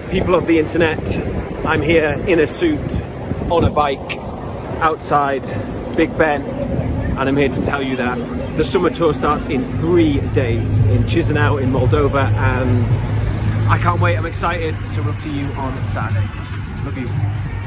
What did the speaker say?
People of the internet, I'm here in a suit, on a bike, outside Big Ben, and I'm here to tell you that the summer tour starts in 3 days in Chisinau in Moldova, and I can't wait, I'm excited, so we'll see you on Saturday. Love you.